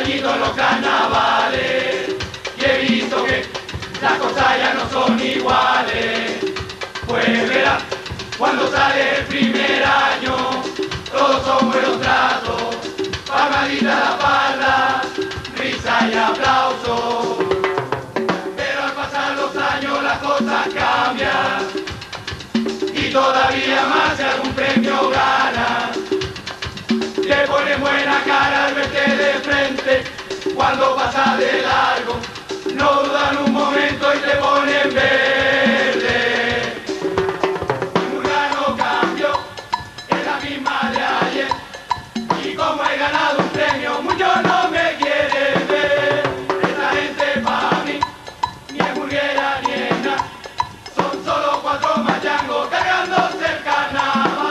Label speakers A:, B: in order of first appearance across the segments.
A: añito en los carnavales y he visto que las cosas ya no son iguales. Pues verás, cuando sale el primer año, todos son buenos tratos, palmadita la espalda, risa y aplauso. Pero al pasar los años las cosas cambian y todavía más si algún premio ganas. Te ponen buena cara al verte de frente, cuando pasas de largo, no dudan un momento y te ponen verde. Mi Murga cambió, es la misma de ayer, y como he ganado un premio, muchos no me quieren ver. Esta gente pa' mí, ni es murguera ni es nada, son solo 4 machangos cargándose el carnaval.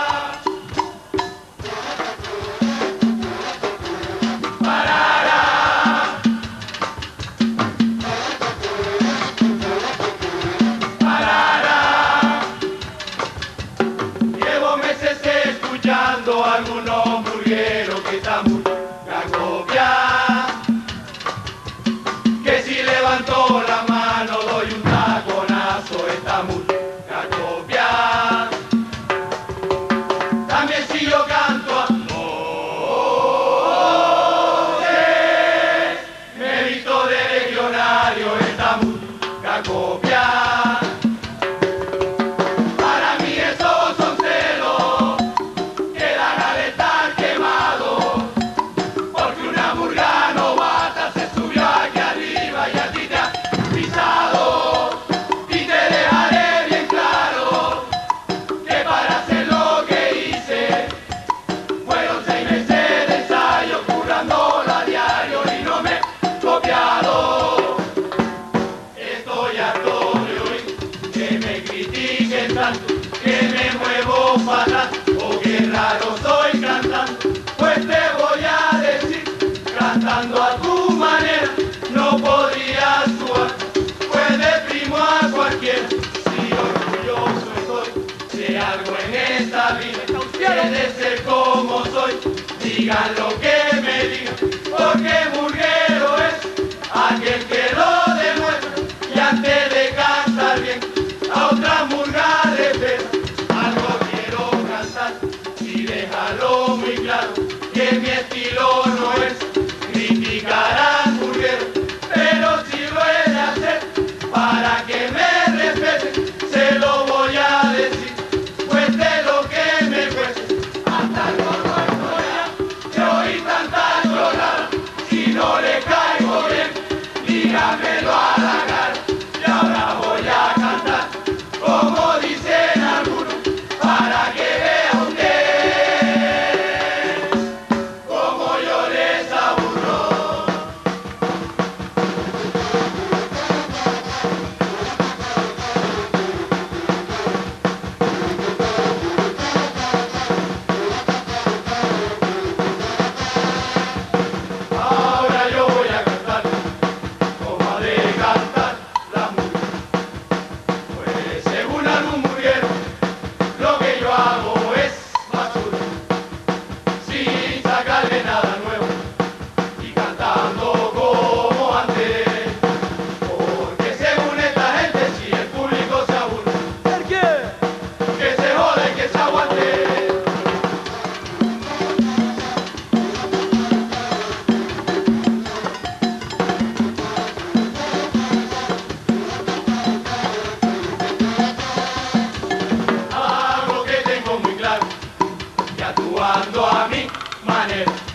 A: Escuchando a algunos murgueros que están muy cacopiados, que si levanto la mano doy un taconazo, está muy cacopiado. También si yo canto amores, me visto de legionario, está muy cacopiado. Que me muevo para atrás, oh qué raro soy cantando, pues te voy a decir, cantando a tu manera, no podrías actuar, pues deprimo a cualquiera, si orgulloso estoy de algo en esta vida, he de ser como soy, digan lo que me digan, porque murguero es aquel que lo demuestra, y antes de cantar bien, a otra murga respeta. Algo quiero cantar y déjalo muy claro, que mi estilo no es criticar al murguero, pero si lo he de hacer para que me respeten, se lo voy a decir, cueste lo que me cueste. Hasta el gordo estoy ya, que oí tanta llorada, si no le caigo bien, dígamelo a la cara, y ahora voy a cantar como dicen algunos, para que vea usted como yo les aburro. Ahora yo voy a cantar como ha de cantar la música. Pues según algún murguero, lo que yo hago es basura, sin sacarle nada nuevo y cantando como antes. Porque según esta gente, si el público se aburre, ¿por qué? Que se joda y que se aguante. Hago lo que tengo muy claro y actuando a mi manera.